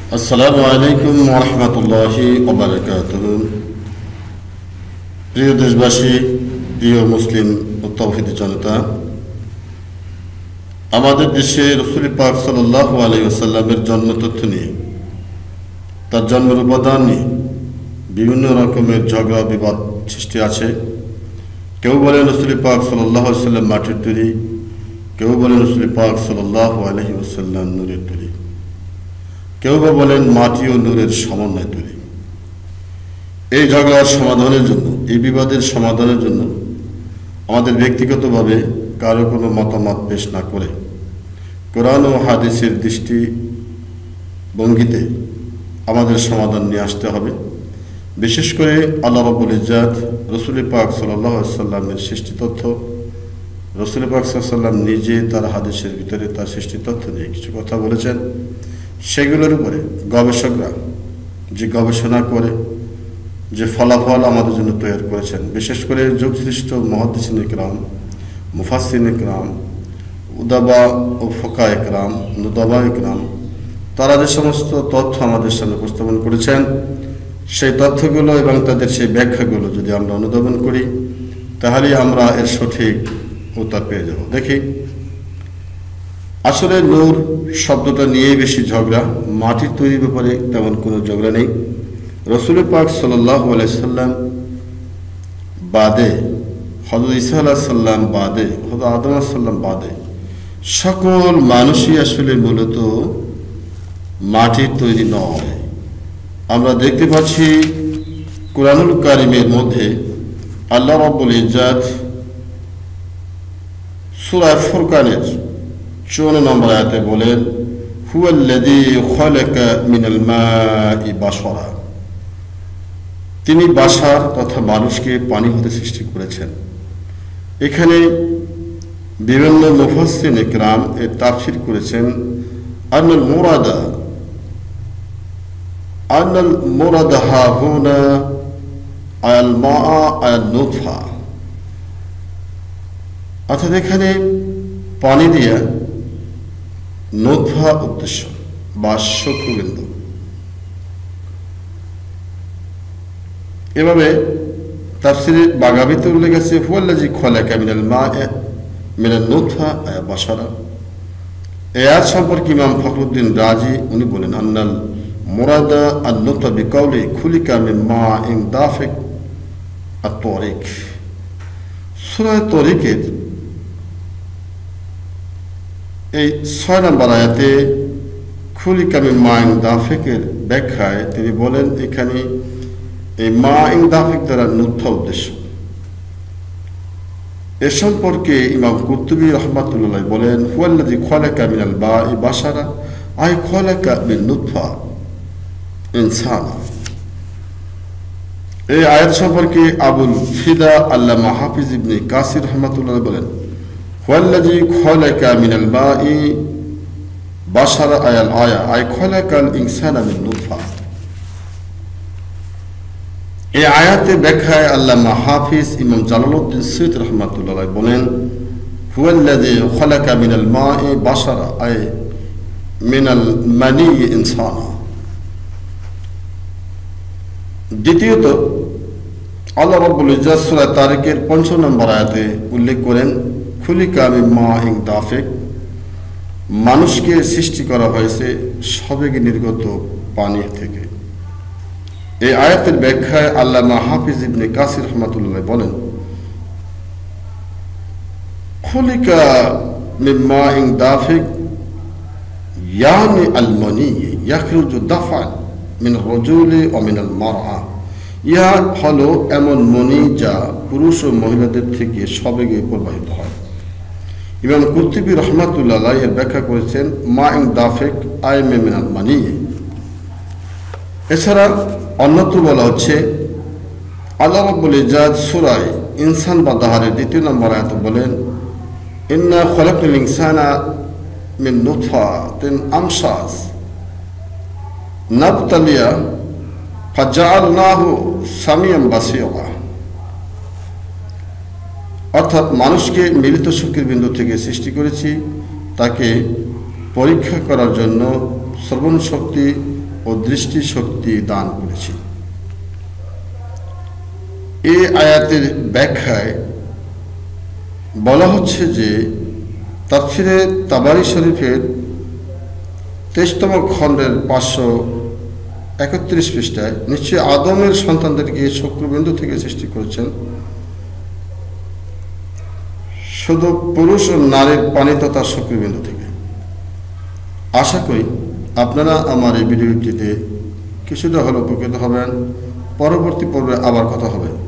আসসালামু আলাইকুম ওয়া রাহমাতুল্লাহি ওয়া বারাকাতুহু। প্রিয় দেশবাসী, প্রিয় মুসলিম ও তাওহীদি জনতা, আমাদের দেশে রাসূল পাক সাল্লাল্লাহু আলাইহি ওয়াসাল্লামের জন্ম তথ্য নিয়ে, তার জন্মের উপাদান নিয়ে বিভিন্ন রকমের ঝগড়া বিবাদ সৃষ্টি আছে। কেউ বলেন রাসূল পাক সাল্লাল্লাহু আলাইহি ওয়াসাল্লাম মাটির তৈরি, কেউ বলেন রাসূল পাক সাল্লাল্লাহু আলাইহি ওয়াসাল্লাম নূরের তৈরি, কেউ বা বলেন মাটি ও নূরের সমন্বয় তৈরি। এই ঝগড়ার সমাধানের জন্য, এই বিবাদের সমাধানের জন্য আমাদের ব্যক্তিগতভাবে কারো কোনো মতামত পেশ না করে কোরআন ও হাদিসের দৃষ্টিভঙ্গিতে আমাদের সমাধান নিয়ে আসতে হবে। বিশেষ করে আল্লাহ রাব্বুল ইজ্জত রাসূল পাক সাল্লাল্লাহু আলাইহি ওয়াসাল্লামের সৃষ্টি তথ্য, রাসূল পাক সাল্লাল্লাহু আলাইহি ওয়াসাল্লাম নিজে তার হাদিসের ভিতরে তার সৃষ্টি তথ্য নিয়ে কিছু কথা বলেছেন। সেগুলোর উপরে গবেষকরা যে গবেষণা করে যে ফলাফল আমাদের জন্য তৈরি করেছেন, বিশেষ করে যুগশ্রেষ্ঠ মুহাদ্দিসিন ইকরাম, মুফাসসিরিন ইকরাম, উদাবা ও ফুকাহা ইকরাম, নুদাবা ইকরাম, তারা যে সমস্ত তথ্য আমাদের সামনে উপস্থাপন করেছেন, সেই তথ্যগুলো এবং তাদের সেই ব্যাখ্যাগুলো যদি আমরা অনুধাবন করি, তাহলে আমরা এর সঠিক উত্তর পেয়ে যাব। দেখি, আসলে নূর শব্দটা নিয়েই বেশি ঝগড়া, মাটির তৈরির ব্যাপারে তেমন কোনো ঝগড়া নেই। রাসূল পাক সাল্লাল্লাহু আলাইহি সাল্লাম বাদে, হযরত ঈসা আলাইহিস সালাম বাদে, হযরত আদম আলাইহিস সালাম বাদে সকল মানুষই আসলে মূলত মাটির তৈরি নয়। আমরা দেখতে পাচ্ছি কুরআনুল কারীমের মধ্যে আল্লাহ রাব্বুল ইজ্জত সূরা ফুরকানের 54 নম্বর আয়াতে বলেন, হুয়াল্লাযী খালাকা মিনাল মাই বাশারা, তিনি বাশার তথা মানুষকে পানি হতে সৃষ্টি করেছেন। এখানে বিভিন্ন মুফাসসিরিন ইকরাম এর তাফসীর করেছেন আন্নাল মুরাদা হাহুনা আল মা আল নুতফা, অর্থাৎ এখানে পানি দিয়া নুতফা উদ্দেশ্য বা শুক্রবিন্দু। এভাবে তাফসীরে বাগাবীতে উল্লেখ আছে হুয়াল্লাযী খালাকা মিনাল মা'i মিনান নুতফা বাশারা। এই আয়াত সম্পর্কে ইমাম ফখরুদ্দিন রাজি উনি বলেন, আন্নাল মুরাদা আন নুতফা বিকাউলি খুলিকা মিন মা'ইন দাফিক আত-তারিক। সূরা তারিকের এই 6 নম্বর আয়াতে খুলিকা মিন মা'ইন দাফিকের ব্যাখ্যায় তিনি বলেন, এখানে এই মা'ইন দাফিক দ্বারা নুতফা উদ্দেশ্য। এ সম্পর্কে ইমাম কুরতুবী রাহমাতুল্লাহ বলেন, হুয়াল্লাযী খালাকা মিনাল মা'i বাশারা আই খালাকা মিন নুতফা ইনসানা। এই আয়াত সম্পর্কে আবুল ফিদা আল্লামা হাফিজ ইবনে কাসির রাহমাতুল্লাহ বলেন, হুয়াল্লাযী খালাকা মিনাল মা'i বাশারা আয়াল আয়া আই খালাকাল ইনসানা মিন নুতফা। এই আয়াতে ব্যাখ্যায় আল্লামা হাফিজ ইমাম জালালউদ্দিন সুয়ুতী রাহমাতুল্লাহ বলেন, হুয়াল্লাযী খালাকা মিনাল মা'i বাশারা আই মিনাল মানি ইনসানা। দ্বিতীয়ত আল্লাহ রাব্বুল ইজ্জত সূরা তারিকের 5 নম্বর আয়াতে উল্লেখ করেন, খুলিকা মিন মা'ইন দাফিক, মানুষকে সৃষ্টি করা হয়েছে সবেগে নির্গত পানি থেকে। এই আয়াতের ব্যাখ্যায় আল্লামা হাফিজ ইবনে কাসির রাহমাতুল্লাহ বলেন, খুলিকা মিন মা'ইন দাফিক ইয়ানি আল মানি ইয়াখরুজু দাফআন মিন রাজুলি ওয়া মিনাল মারআ। ইহা হলো এমন মনি যা পুরুষ ও মহিলাদের থেকে সবেগে প্রবাহিত হয়। ইমাম কুরতুবী রাহমাতুল্লাহ এর ব্যাখ্যা করেছেন মা'ইন দাফিক আই মিনাল মানি। এছাড়া অন্যত্র বলা হচ্ছে, আল্লাহ রাব্বুল ইজ্জত সূরা ইনসান বা দাহারের 2 নম্বর আয়াতে বলেন, ইন্না খালাকনাল ইনসানা মিন নুতফাতিন আমশাজ নাবতালিয়া ফাজআলনাহু সামিয়ান বাসীরা। অর্থাৎ মানুষকে মিলিত শুক্রবিন্দু থেকে সৃষ্টি করেছি, তাকে পরীক্ষা করার জন্য শ্রবণ শক্তি ও ও দৃষ্টি শক্তি দান করেছি। এই আয়াতের ব্যাখ্যায় বলা হচ্ছে যে তাফসিরে তাবারি শরীফের 23তম খণ্ডের 531 পৃষ্ঠায় নিশ্চয়ই আদমের সন্তানদেরকে শুক্রবিন্দু থেকে সৃষ্টি করেছেন, শুধু পুরুষ ও নারীর পানি তথা শুক্রবিন্দু থেকে। আশা করি আপনারা আমার এই ভিডিওটিতে কিছুটা হলেও উপকৃত হবেন। পরবর্তী পর্বে আবার কথা হবে।